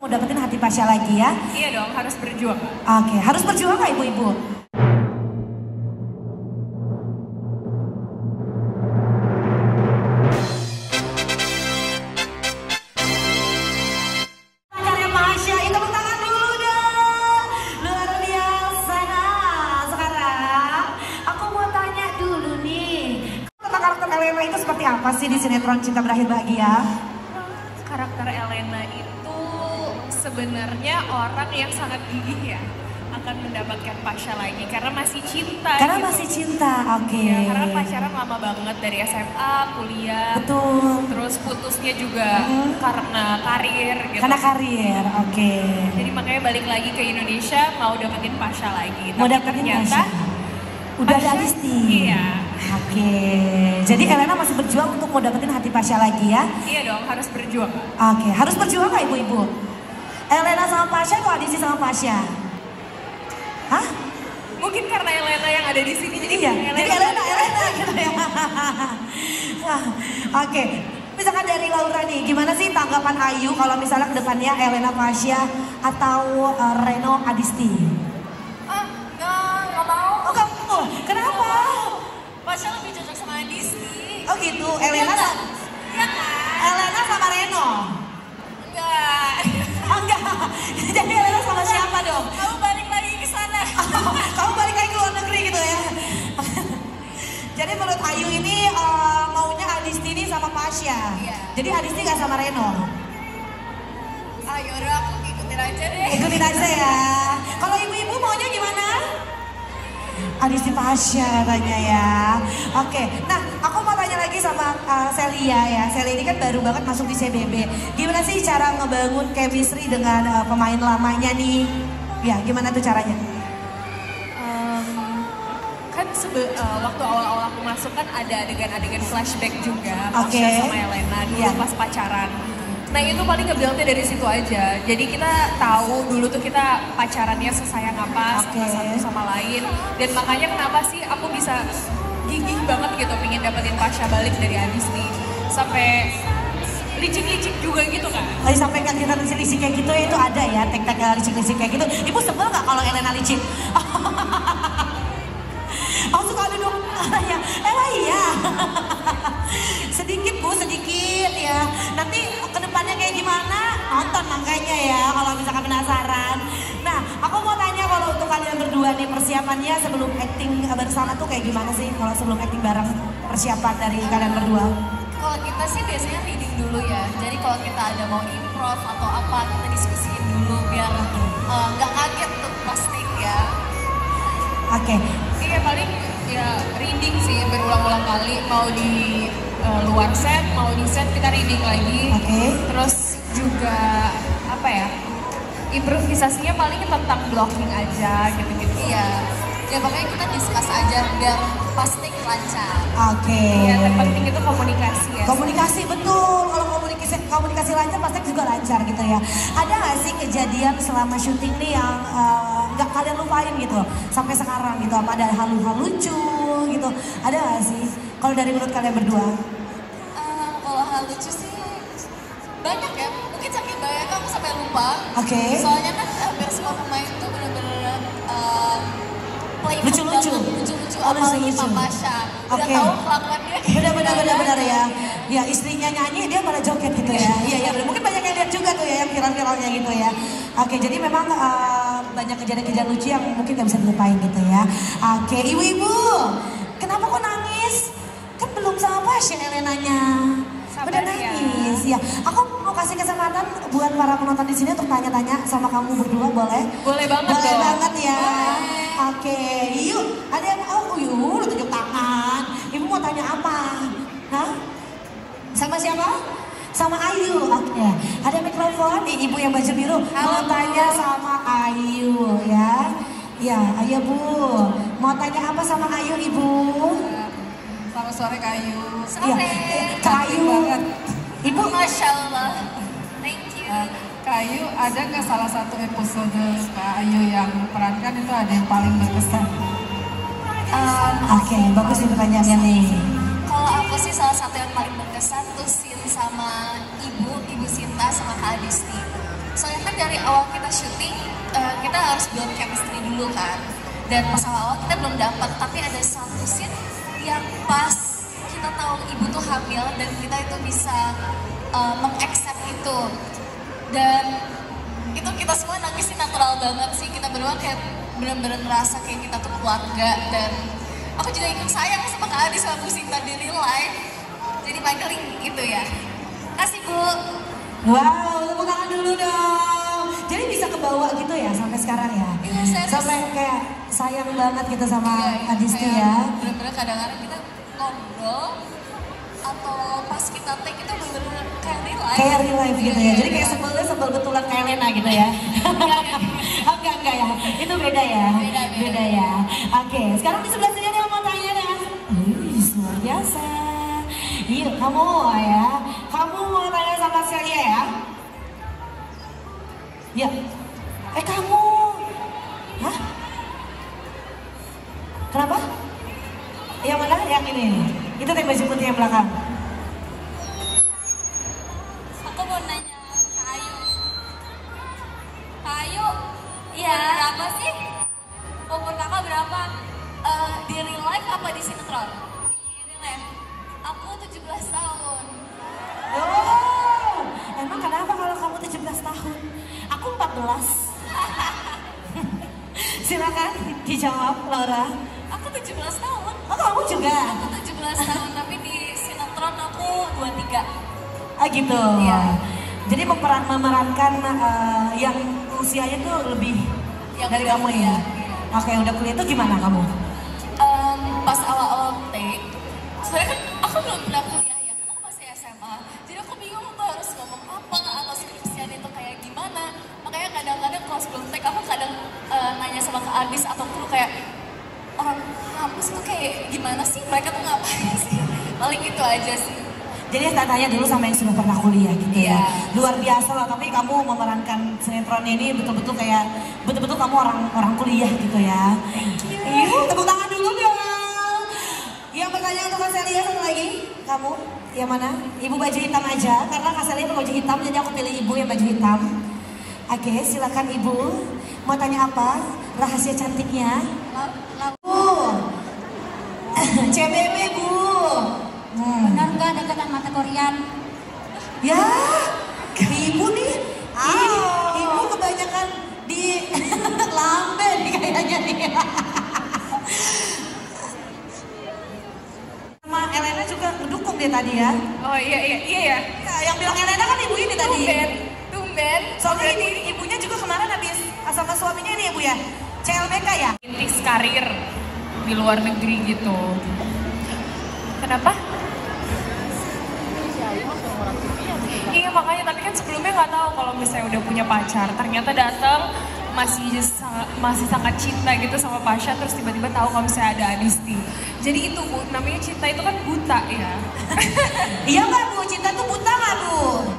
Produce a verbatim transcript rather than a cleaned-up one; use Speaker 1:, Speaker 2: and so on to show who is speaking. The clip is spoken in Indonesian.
Speaker 1: Mau dapetin hati Pasha lagi ya?
Speaker 2: Iya dong, harus berjuang.
Speaker 1: Oke, harus berjuang nggak ibu-ibu? Pacarnya Pasha, itu tepuk tangan dulu dong. Luar biasa. Nah, sekarang aku mau tanya dulu nih, tentang karakter Elena itu seperti apa sih di sinetron Cinta Berakhir Bahagia?
Speaker 2: Karakter Elena itu sebenarnya orang yang sangat gigih ya akan mendapatkan Pasha lagi karena masih cinta.
Speaker 1: Karena
Speaker 2: gitu.
Speaker 1: masih cinta, oke. Okay.
Speaker 2: Ya, karena pacaran lama banget dari S M A, kuliah.
Speaker 1: Betul.
Speaker 2: Terus putusnya juga hmm. karena karir gitu.
Speaker 1: Karena karir, oke. Okay.
Speaker 2: Jadi makanya balik lagi ke Indonesia mau dapetin Pasha lagi.
Speaker 1: Mau
Speaker 2: Tapi
Speaker 1: dapetin
Speaker 2: ternyata
Speaker 1: Pasha. Udah ada Adisti.
Speaker 2: Iya.
Speaker 1: Oke. Okay. Jadi Elena masih berjuang untuk mau dapetin hati Pasha lagi ya?
Speaker 2: Iya dong, harus berjuang.
Speaker 1: Oke, okay. Harus berjuang nggak ibu-ibu? Elena sama Pasha atau Adisti sama Pasha? Hah?
Speaker 2: Mungkin karena Elena yang ada di sini jadi
Speaker 1: iya.
Speaker 2: Elena.
Speaker 1: Jadi Elena, Elena gitu ya. Oke, okay. Misalkan dari Laura nih, gimana sih tanggapan Ayu kalau misalnya kedepannya Elena Pasha atau uh, Reno Adisti?
Speaker 2: Ah, nggak, nggak mau.
Speaker 1: Oh kamu, oh, kenapa?
Speaker 2: Pasha lebih cocok sama Adisti.
Speaker 1: Oh gitu, Elena
Speaker 2: ya,
Speaker 1: sama
Speaker 2: ya kan?
Speaker 1: Elena sama Reno?
Speaker 2: Enggak.
Speaker 1: Oh enggak, jadi Elena sama siapa dong?
Speaker 2: Kamu balik lagi ke sana.
Speaker 1: Kamu balik lagi ke luar negeri gitu ya? Jadi menurut Ayu ini uh, maunya Adisti ini sama Pasha.
Speaker 2: Iya.
Speaker 1: Jadi Adisti gak sama Reno?
Speaker 2: Ah yaudah aku ikutin aja deh.
Speaker 1: Ikutin aja ya. Kalau ibu-ibu maunya gimana? Adisti Pasha katanya ya. Oke, nah aku mau tanya lagi sama uh, Celia ya. Celia ini kan baru banget masuk di C B B. Gimana sih cara ngebangun chemistry dengan uh, pemain lamanya nih? Ya, gimana tuh caranya?
Speaker 2: Um, kan sebe uh, waktu awal-awal aku masuk kan ada adegan-adegan flashback juga.
Speaker 1: Oke.
Speaker 2: Okay. Sama Elena dulu yeah. pas pacaran. Nah itu paling nge-build-nya dari situ aja. Jadi kita tahu dulu tuh kita pacarannya sesayang apa
Speaker 1: okay.
Speaker 2: satu sama lain. Dan makanya kenapa sih aku bisa gigih banget gitu pengen dapetin Pasha balik dari Adisti. Sampai licik-licik juga gitu kan.
Speaker 1: Lagi sampai kan kita licik-licik kayak gitu itu ada ya, tek-tek licik-licik kayak gitu. Ibu sebel gak kalau Elena licik? Oh suka duduk, ya, emang iya. Sedikit bu, sedikit ya. Nanti kedepannya kayak gimana? Nonton makanya ya kalau misalkan penasaran. Nah, aku mau tanya kalau untuk kalian berdua nih persiapannya sebelum acting bersama tuh kayak gimana sih? Kalau sebelum acting bareng persiapan dari kalian berdua?
Speaker 2: Kalau kita sih biasanya reading dulu ya. Jadi kalau kita ada mau improv atau apa, kita diskusiin dulu biar nggak uh, kaget tuh pasti ya.
Speaker 1: Oke. Okay.
Speaker 2: Iya paling ya reading sih berulang-ulang kali. Mau di uh, luar set, mau di set kita reading lagi.
Speaker 1: Oke. Okay.
Speaker 2: Terus juga apa ya? Improvisasinya paling tentang blocking aja gitu-gitu. Iya. Ya pokoknya kita discuss aja biar pasti lancar.
Speaker 1: Oke. Okay.
Speaker 2: Ya terpenting itu komunikasi ya.
Speaker 1: Komunikasi betul. Kalau komunikasi komunikasi lancar pasti juga lancar gitu ya. Ada nggak sih kejadian selama syuting nih yang nggak uh, kalian lupain gitu sampai sekarang gitu? Apa ada hal-hal lucu gitu? Ada nggak sih? Kalau dari menurut kalian berdua?
Speaker 2: Uh, kalau hal lucu sih banyak ya. Mungkin saking banyak aku sampai lupa.
Speaker 1: Oke. Okay.
Speaker 2: Soalnya kan hampir semua pemain tuh benar-benar uh,
Speaker 1: lucu-lucu,
Speaker 2: lucu-lucu, apalagi Pak Pasha. Udah
Speaker 1: okay.
Speaker 2: tahu kelakuan dia.
Speaker 1: Benar-benar benar-benar ya. Ya istrinya nyanyi dia malah joget gitu ya. Iya iya benar. Mungkin banyak yang lihat juga tuh ya yang viral-viralnya gitu ya. Oke jadi memang uh, banyak kejadian-kejadian lucu yang mungkin gak bisa dilupain gitu ya. Oke ibu-ibu, kenapa kok nangis? Kan belum sama Pasha Elenanya. Udah nangis ya. Aku mau kasih kesempatan buat para penonton di sini untuk tanya-tanya sama kamu berdua, boleh?
Speaker 2: Boleh banget
Speaker 1: boleh
Speaker 2: dong.
Speaker 1: banget ya.
Speaker 2: Boleh.
Speaker 1: Oke, yuk. Ada yang oh yuk, lu tunjuk tangan. Ibu mau tanya apa? Hah? Sama siapa? Sama Ayu. Oke. Ada mikrofon. Nih, ibu yang baju biru mau tanya sama Ayu ya. Ya, ayo Bu. Mau tanya apa sama Ayu, Ibu?
Speaker 2: Selamat sore Kak Ayu.
Speaker 1: Sore. Ya, Kak Ayu.
Speaker 2: Banget.
Speaker 1: Ibu,
Speaker 2: Masya Allah. Thank you.
Speaker 3: Uh, Kak Ayu, ada nggak salah satu episode Kak Ayu yang perankan itu ada yang paling berkesan?
Speaker 2: Um,
Speaker 1: Oke, okay, bagus nih pertanyaannya nih.
Speaker 2: Kalau aku sih salah satu yang paling berkesan tuh scene sama ibu, ibu Sinta sama Kak Adisti. Soalnya kan dari awal kita syuting, uh, kita harus build chemistry dulu kan. Dan pas awal-awal kita belum dapat, tapi ada satu scene yang pas kita tahu ibu tuh hamil dan kita itu bisa uh, mengaccept itu. Dan itu kita semua nangis sih natural banget sih. Kita berdua kayak bener-bener ngerasa kayak kita tuh keluarga. Dan aku juga ikut sayang sama Kak Adi sama Bu Sinta di real life. Jadi Michael itu ya. Kasih Bu.
Speaker 1: Wow, tepuk tangan dulu dong. Jadi bisa kebawa gitu ya sampai sekarang ya?
Speaker 2: Iya, serius.
Speaker 1: Sampai kayak sayang banget gitu sama
Speaker 2: Iya,
Speaker 1: Adisti ya.
Speaker 2: Bener-bener kadang-kadang kita ngobrol atau pas kita take itu bener-bener kayak real life.
Speaker 1: Kayak real life gitu ya. Jadi kayak
Speaker 2: Iya.
Speaker 1: sebelnya sebel betulan kayak Lena gitu ya. Enggak, enggak ya. Itu beda ya.
Speaker 2: Beda, beda.
Speaker 1: Beda ya. Oke, sekarang di sebelah sini ada yang mau tanya ya. Wih, luar biasa. Iya, kamu ya. Kamu mau tanya sama Celia ya? Ya. Eh kamu. Hah? Kenapa? Yang mana? Yang ini. Itu yang baju putih yang belakang.
Speaker 2: Aku mau nanya Kak Ayu. Kak Ayu, iya. Berapa sih? Umur kakak berapa? Eh, di real life apa di sinetron? Di real life. Aku tujuh belas tahun.
Speaker 1: Oh, emang kenapa kalau kamu tujuh belas tahun? Aku empat belas. Silakan dijawab, Laura.
Speaker 2: Aku tujuh belas tahun.
Speaker 1: Oh, kamu juga?
Speaker 2: Aku tujuh belas tahun, tapi di sinetron aku dua puluh tiga.
Speaker 1: Ah gitu.
Speaker 2: Iya.
Speaker 1: Jadi memeran memerankan uh, yang usianya tuh lebih
Speaker 2: Yang
Speaker 1: dari
Speaker 2: udah
Speaker 1: kamu ya.
Speaker 2: kuliah.
Speaker 1: Oke, udah kuliah tuh gimana kamu?
Speaker 2: Em, pas awal-awal take, sebenarnya kan aku belum pernah kuliah ya, aku masih S M A. Jadi aku bingung tuh harus ngomong apa atau skripsian itu kayak gimana. Makanya kadang-kadang kalau sebelum take aku kadang eh, nanya sama Kak Adis atau kru kayak orang kampus tuh kayak gimana sih, mereka tuh ngapain sih? Paling itu aja sih.
Speaker 1: Jadi saya tanya dulu sama yang sudah pernah kuliah gitu ya.
Speaker 2: Iya.
Speaker 1: Luar biasa lah, tapi kamu memerankan sinetron ini betul-betul kayak betul-betul kamu orang orang kuliah gitu ya. Iya, tepuk tangan dulu dong. Yang bertanya untuk Kak Celia satu lagi, kamu yang mana? Ibu baju hitam aja, karena Kak Celia itu baju hitam, jadi aku pilih ibu yang baju hitam. Oke, silakan ibu. Mau tanya apa? Rahasia cantiknya? Bu, C B B bu. Hmm.
Speaker 2: Benar nggak deketan mata Korean?
Speaker 1: Ya, ibu nih, ini ibu kebanyakan di lambe nih kayaknya nih. Sama Elena juga mendukung dia tadi ya.
Speaker 2: Oh iya iya iya ya.
Speaker 1: Ya, yang bilang Elena kan ibu ini tadi.
Speaker 2: Tumben, tumben.
Speaker 1: Soalnya ibu, ibunya juga kemarin habis sama suaminya nih ya bu ya, C L B K ya.
Speaker 4: Rintis karir di luar negeri gitu. Kenapa? Iya makanya, tapi kan sebelumnya nggak tahu kalau misalnya udah punya pacar. Ternyata datang masih sa- masih sangat cinta gitu sama Pasha, terus tiba-tiba tahu kalau misalnya ada Adisti. Jadi itu bu, namanya cinta itu kan buta ya.
Speaker 1: Iya nggak bu, cinta tuh buta nggak bu?